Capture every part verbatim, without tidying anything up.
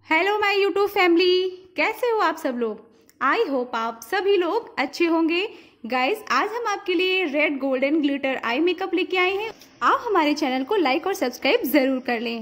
Hello my YouTube family, कैसे हो आप सब लोग। आई होप आप सभी लोग अच्छे होंगे। गाइस, आज हम आपके लिए red golden glitter eye makeup लेके आए हैं। आप हमारे चैनल को लाइक और सब्सक्राइब जरूर कर लें।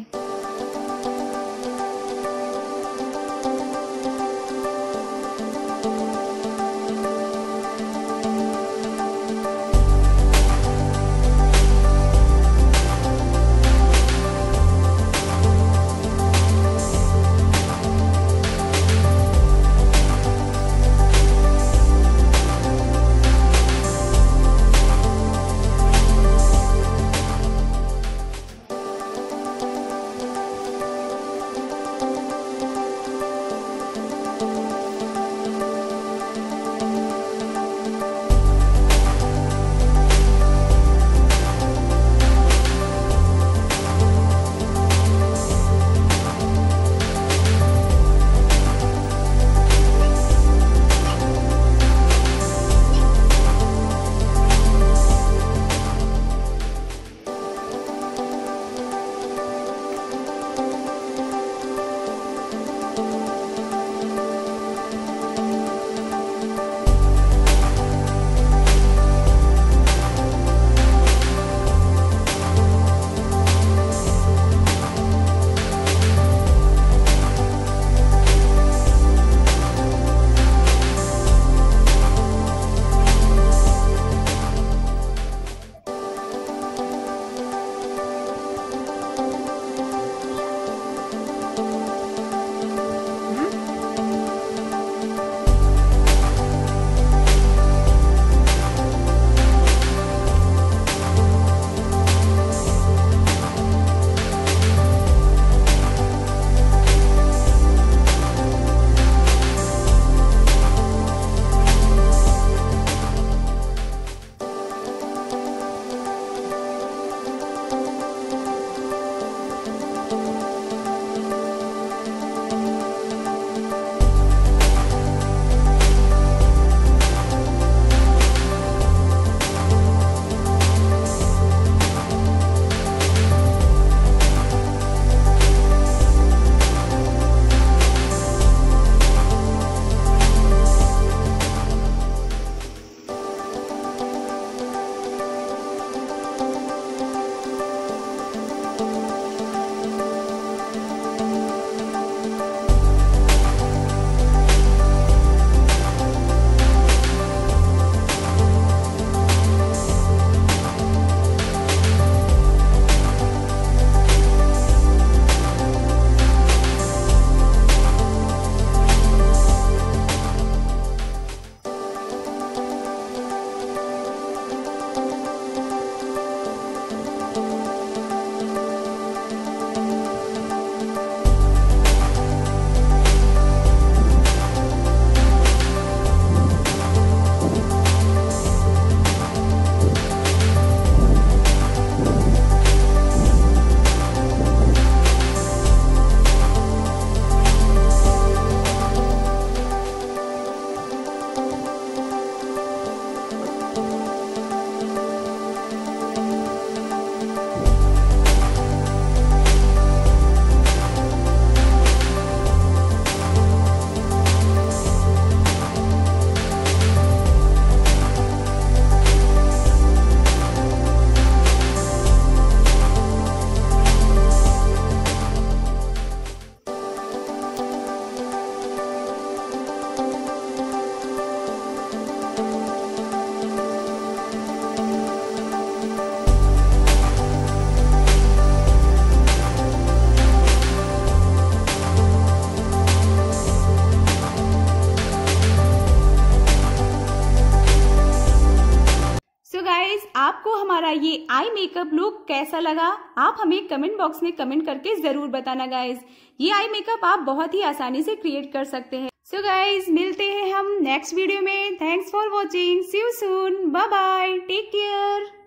आपको हमारा ये आई मेकअप लुक कैसा लगा, आप हमें कमेंट बॉक्स में कमेंट करके जरूर बताना गाइज। ये आई मेकअप आप बहुत ही आसानी से क्रिएट कर सकते हैं। सो गाइज, मिलते हैं हम नेक्स्ट वीडियो में। Thanks for watching, see you soon, bye bye, take care.